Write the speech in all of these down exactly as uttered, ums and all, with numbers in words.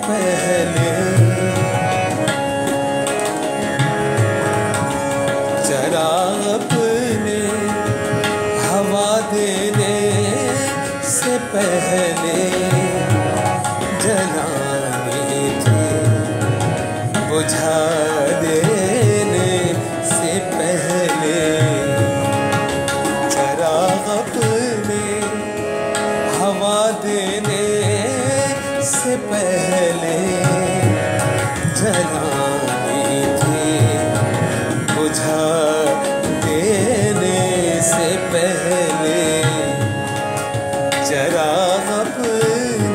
पहले चराग अपने हवा देने से पहले जलानी थी बुझा देने से पहले चराग अपने हवा देने से पहले जलानी थी बुझा देने से पहले चराग अपने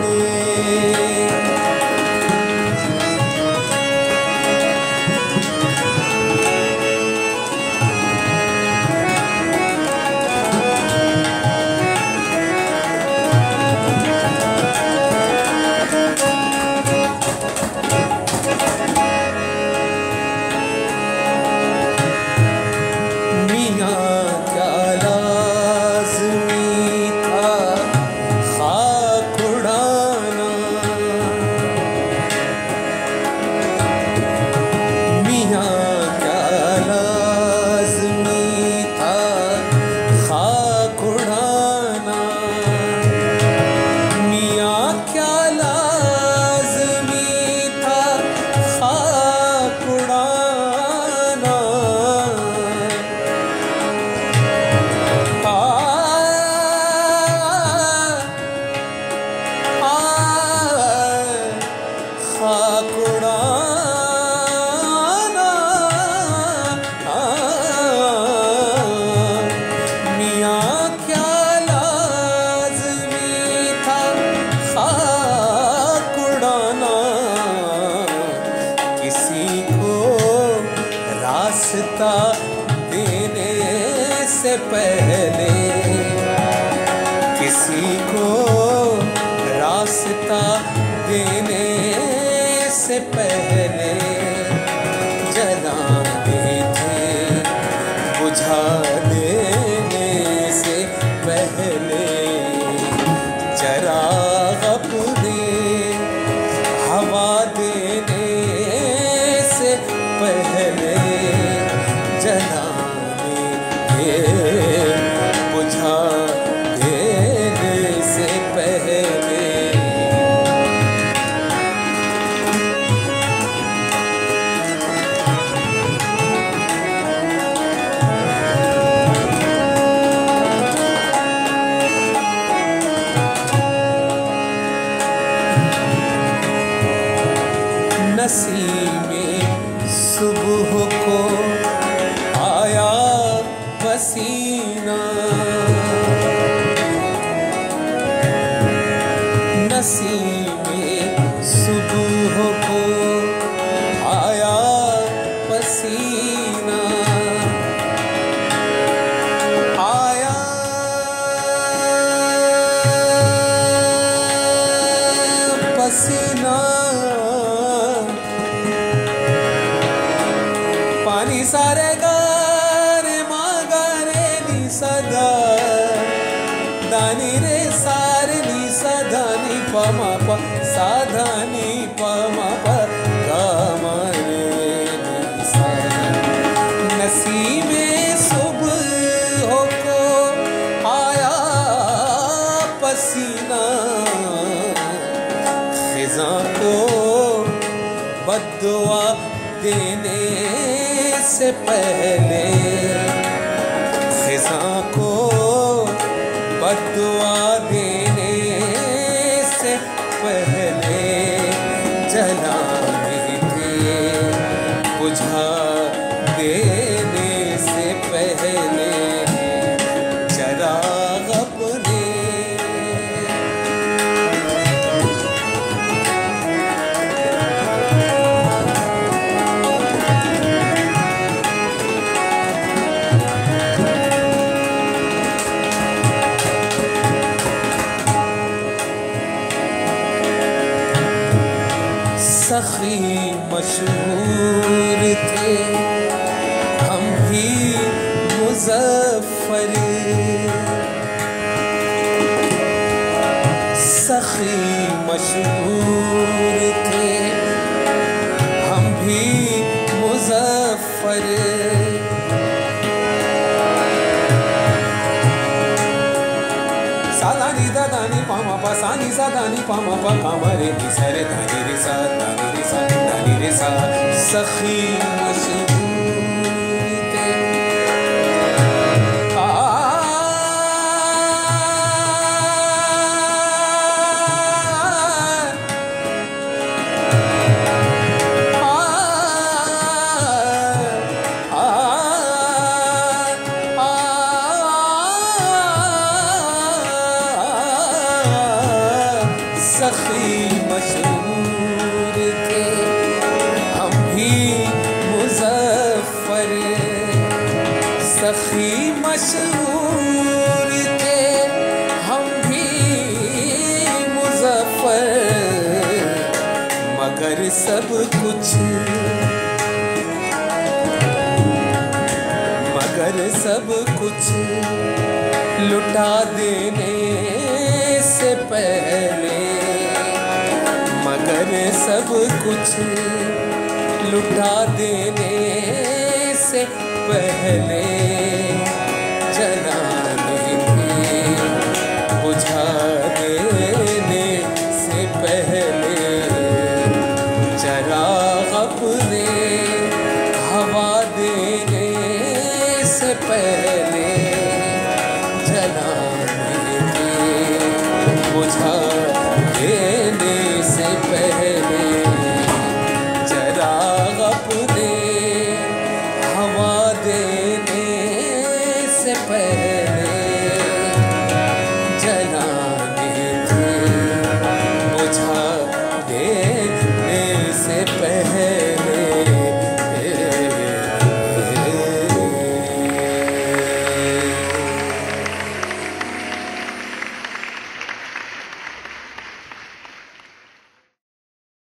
बद्दुआ देने से पहले खिज़ां को बद्दुआ देने से पहले जलाने थे बुझा देने से पहले चराग अपने सखी मशहूर थे हम भी मुज़फ्फर सखी मशहूर थे मुजफ्फर सादानी दादानी पामा पा सानी सादानी पामा पा कामरे निसरे दानी रे सा दानी रे सा दानी रे सा सखी मशहूर ते आ सखी मशहूर थे हम भी मुजफ्फर सखी मशहूर थे हम भी मुजफ्फर मगर सब कुछ मगर सब कुछ लुटा देने से पहले मगर सब कुछ लुटा देने से पहले जलाने बुझा देने से पहले चराग अपने हवा देने से पहले